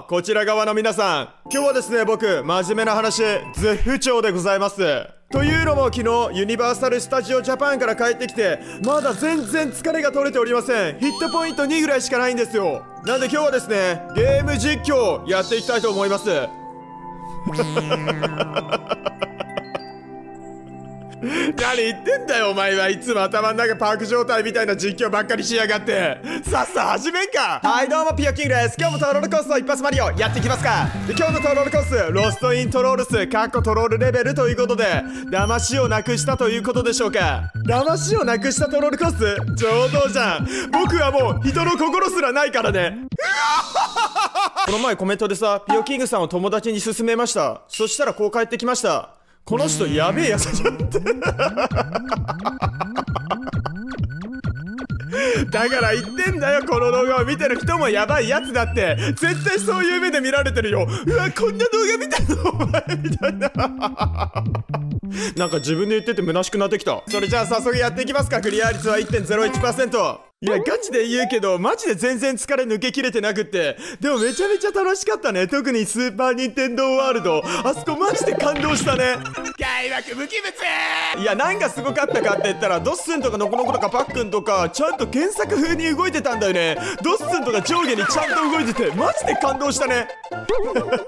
こちら側の皆さん、今日はですね、僕真面目な話絶不調でございます。というのも昨日ユニバーサル・スタジオ・ジャパンから帰ってきて、まだ全然疲れが取れておりません。ヒットポイント2ぐらいしかないんですよ。なんで今日はですね、ゲーム実況やっていきたいと思います。何言ってんだよお前は。いつも頭の中パーク状態みたいな実況ばっかりしやがって。さっさ始めんか。はいどうもピヨキングです。今日もトロールコースの一発マリオやっていきますか。で今日のトロールコース、ロストイントロールスかっこトロールレベルということで、騙しをなくしたということでしょうか。騙しをなくしたトロールコース上等じゃん。僕はもう人の心すらないからね。この前コメントでさ、ピヨキングさんを友達に勧めました。そしたらこう返ってきました。この人やべえやつじゃんって。だから言ってんだよ、この動画を見てる人もやばいやつだって。絶対そういう目で見られてるよ。うわこんな動画見たのお前みたいな。なんか自分で言ってて虚しくなってきた。それじゃあ早速やっていきますか。クリア率は 1.01%。いやガチで言うけどマジで全然疲れ抜けきれてなくって、でもめちゃめちゃ楽しかったね。特にスーパーニンテンドーワールド、あそこマジで感動したね。開幕無機物。いや何がすごかったかって言ったら、ドッスンとかノコノコとかパックンとかちゃんと原作風に動いてたんだよね。ドッスンとか上下にちゃんと動いててマジで感動したね。なか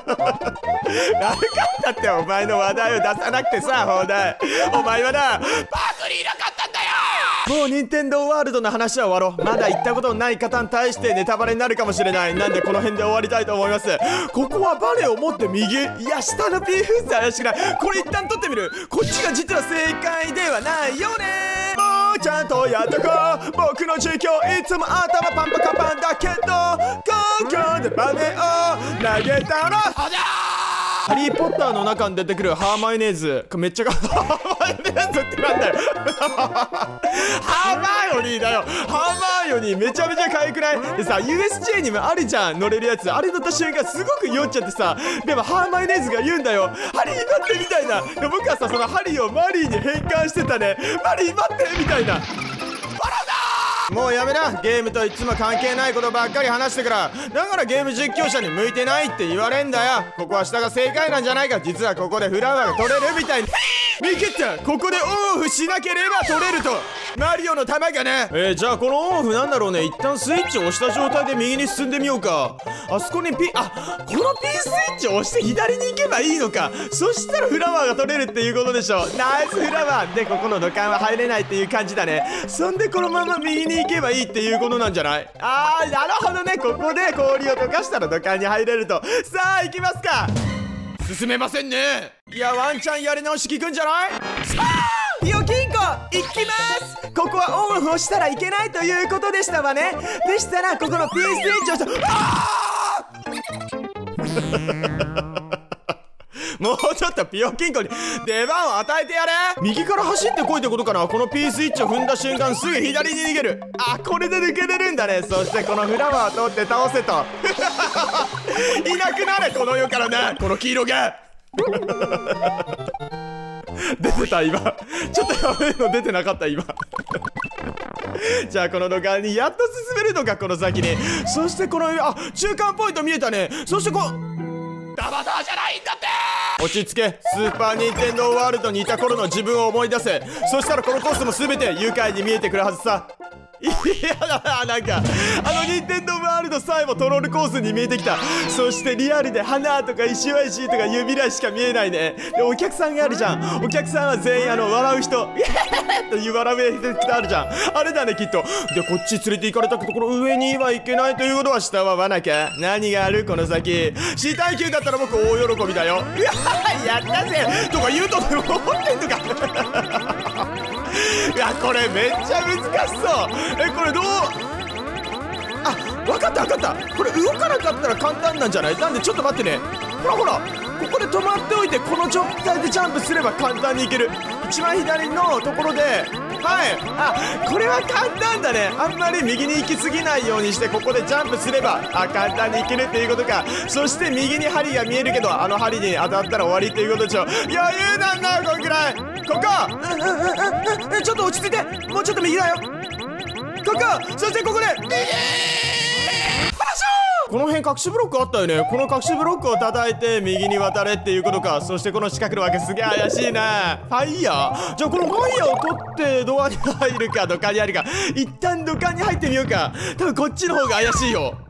ったってお前の話題を出さなくてさ、放題お前はなパークにいなかったんだよ。もう任天堂ワールドの話は終わろう。まだ行ったことのない方に対してネタバレになるかもしれない。なんでこの辺で終わりたいと思います。ここはバネを持って右、いや下のピーフース怪しくない。これ一旦取ってみる。こっちが実は正解ではないよね。もうちゃんとやっとこう。僕の実況いつも頭パンパカパンだけど、東京でバネを投げたらハリーポッターの中に出てくるハーマイネーズ、めっちゃハーマイネーズってなんだよ。ハーマイオニーだよ。ハーマイオニーめちゃめちゃ可愛くない？でさ USJ にもあるじゃん、乗れるやつ。あれ乗った瞬間すごく酔っちゃってさ、でもハーマイネーズが言うんだよ、ハリー待ってみたいな。で僕はさそのハリーをマリーに変換してたね。マリー待ってみたいな。もうやめな。ゲームといつも関係ないことばっかり話してから。だからゲーム実況者に向いてないって言われんだよ。ここは下が正解なんじゃないか。実はここでフラワーが取れるみたいに。見切った。ここでオンオフしなければ取れると。マリオの玉がね。じゃあこのオンオフなんだろうね。一旦スイッチを押した状態で右に進んでみようか。あそこにこの P スイッチを押して左に行けばいいのか。そしたらフラワーが取れるっていうことでしょ。ナイスフラワーで、ここの土管は入れないっていう感じだね。そんでこのまま右に行けばいいっていうことなんじゃない？なるほどね。ここで氷を溶かしたら土管に入れると。さあ行きますか。進めませんね。いやワンチャンやり直し効くんじゃない？ピヨキンコ行きます。ここはオンオフをしたらいけないということでしたわね。でしたらここの P スイッチをもうちょっとピヨキンコに出番を与えてやれ。右から走ってこいってことかな。この P スイッチを踏んだ瞬間すぐ左に逃げる。これで抜けれるんだね。そしてこのフラワーを通って倒せと。いなくなれこの世からな、この黄色が。出てた今。ちょっとやべえの出てなかった今。じゃあこの土管にやっと進めるのか、この先に。そしてこの中間ポイント見えたね。そしてダバダーじゃないんだって。落ち着け。スーパーニンテンドーワールドにいた頃の自分を思い出せ。そしたらこのコースも全て愉快に見えてくるはずさ。いやだなんかニンテンドーワールドさえもトロールコースに見えてきた。そしてリアルで花とか石は石とか指らいしか見えないね。でお客さんがあるじゃん。お客さんは全員笑う人という笑うエフェクトあるじゃん。あれだねきっと。でこっち連れて行かれたところ上には行けないということは下はわなきゃ。何があるこの先。C耐久だったら僕大喜びだよ。やったぜとか言うと思ってんのか。いやこれめっちゃ難しそう。これどう。わかったわかった。これ動かなかったら簡単なんじゃない？なんでちょっと待ってね。ほらほら、ここで止まっておいてこの状態でジャンプすれば簡単にいける。一番左のところで、これは簡単だね。あんまり右に行き過ぎないようにしてここでジャンプすれば簡単にいけるっていうことか。そして右に針が見えるけど針に当たったら終わりっていうことでしょ。余裕なんだこんくらい。ここちょっと落ち着いて。もうちょっと右だよ。ここ。そしてここでこの辺隠しブロックあったよね。この隠しブロックを叩いて右に渡れっていうことか。そしてこの四角のわけすげえ怪しいな。ファイヤー、じゃあこのファイヤーを取ってドアに入るか土管に入るか。一旦土管に入ってみようか。多分こっちの方が怪しいよ。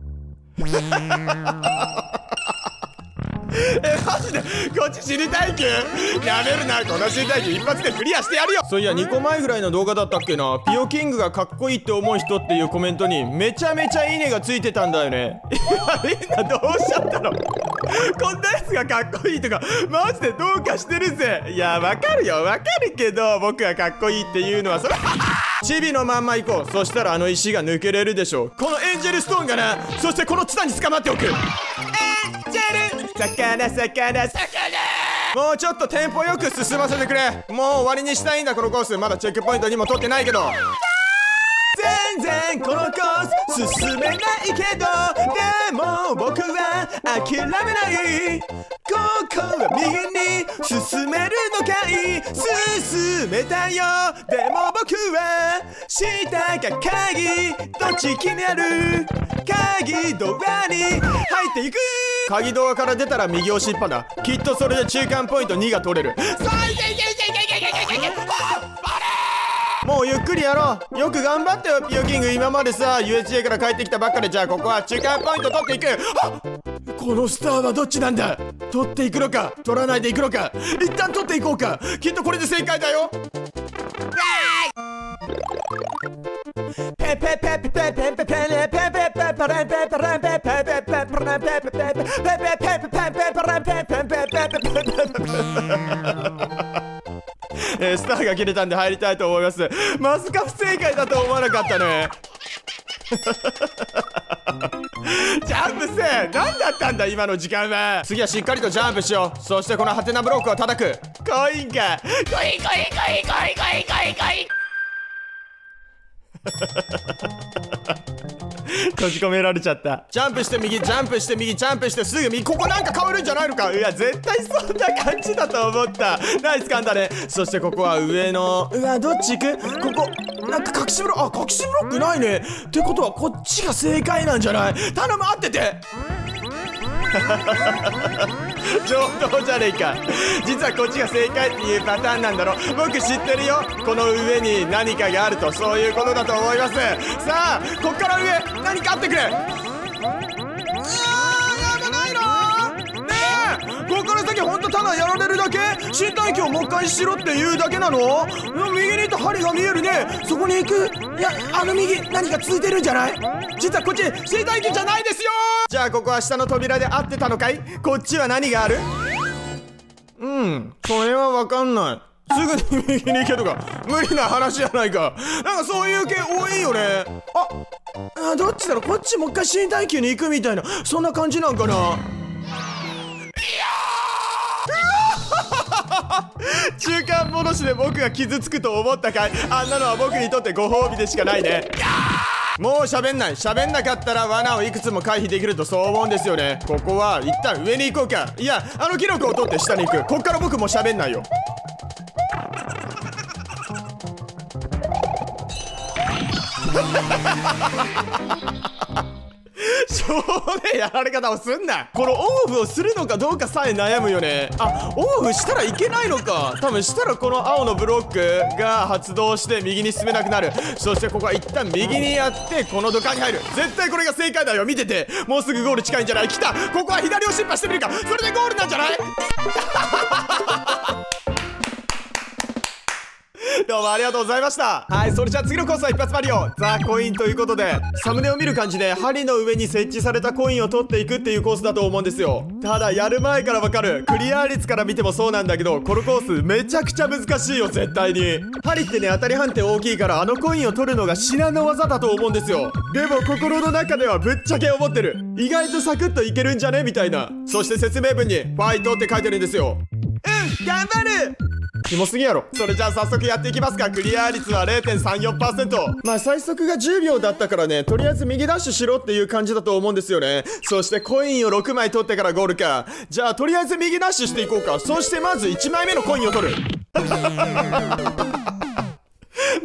マジでこっち死に耐久やめるな。この死に耐久一発でクリアしてやるよ。そういや2個前ぐらいの動画だったっけな。ピオキングがかっこいいって思う人っていうコメントにめちゃめちゃいいねがついてたんだよね。いやみんなどうしちゃったの。こんなやつがかっこいいとかマジでどうかしてるぜ。いやわかるよ、わかるけど僕がかっこいいっていうのはそれチビのまんま行こう。そしたらあの石が抜けれるでしょう。このエンジェルストーンがな。そしてこのツタに捕まっておく。エンジェル魚魚魚。もうちょっとテンポよく進ませてくれ。もう終わりにしたいんだこのコース。まだチェックポイントにも取ってないけど。全然このコース進めないけど、でも僕は諦めない。ここは右に進めるのかい。進めたよ。でも僕は下が鍵。どっち気になる。鍵ドアに入っていく。鍵ドアから出たら右押しっぱだ。きっとそれで中間ポイント2が取れる。もうゆっくりやろう。よく頑張ったよピオキング。今までさ USJ から帰ってきたばっかで。じゃあここは中間ポイント取っていく。このスターはどっちなんだ。取っていくのか取らないでいくのか。一旦取っていこうか。きっとこれで正解だよ。スターが切れたんで入りたいと思います。まさか不正解だと思わなかったね。ジャンプせ何だったんだ今の時間は。次はしっかりとジャンプしよう。そしてこのハテナブロックを叩く。コインか。コインコインコインコインコインコインコイン。閉じ込められちゃった。ジャンプして右、ジャンプして右、ジャンプしてすぐ右。ここなんか変わるんじゃないのか。いや絶対そんな感じだと思った。ナイス噛んだね。そしてここは上のどっち行く。ここなんか隠しブロック。隠しブロックないね。ってことはこっちが正解なんじゃない。頼む合ってて。上等じゃねえか。実はこっちが正解っていうパターンなんだろ。僕知ってるよ。この上に何かがあるとそういうことだと思います。さあこっから上何かあってくれ。やばないのねえ。ここから先ほんとただやられるだけ。身体鏡をもう一回しろっていうだけなの。右に行った針が見えるね。そこに行く。いや右何かついてるんじゃない。実はこっち身体鏡じゃないですよ。じゃあここは下の扉で合ってたのかい。こっちは何がある。それは分かんない。すぐに右に行けとか無理な話じゃないか。なんかそういう系多いよね。どっちだろう。こっちもう一回身体級に行くみたいなそんな感じなんかな。中間戻しで僕が傷つくと思ったかい。あんなのは僕にとってご褒美でしかないね。もう喋んない。喋んなかったら罠をいくつも回避できるとそう思うんですよね。ここは一旦上に行こうか。いやキノコを取って下に行く。こっから僕も喋んないよ。しょうもねえやられ方をすんな。このオンオフをするのかどうかさえ悩むよね。オンオフしたらいけないのか。多分したらこの青のブロックが発動して右に進めなくなる。そしてここは一旦右にやってこの土管に入る。絶対これが正解だよ。見ててもうすぐゴール近いんじゃない。来た。ここは左を失敗してみるか。それでゴールなんじゃない。どうもありがとうございました。はい、それじゃあ次のコースは一発マリオザ・コインということで、サムネを見る感じで針の上に設置されたコインを取っていくっていうコースだと思うんですよ。ただやる前からわかる。クリア率から見てもそうなんだけど、このコースめちゃくちゃ難しいよ。絶対に針ってね当たり判定大きいから、あのコインを取るのが至難の技だと思うんですよ。でも心の中ではぶっちゃけ思ってる。意外とサクッといけるんじゃねみたいな。そして説明文にファイトって書いてるんですよ。頑張る。キモすぎやろ。それじゃあ早速やっていきますか。クリア率は 0.34%。 まあ最速が10秒だったからね、とりあえず右ダッシュしろっていう感じだと思うんですよね。そしてコインを6枚取ってからゴールか。じゃあとりあえず右ダッシュしていこうか。そしてまず1枚目のコインを取る。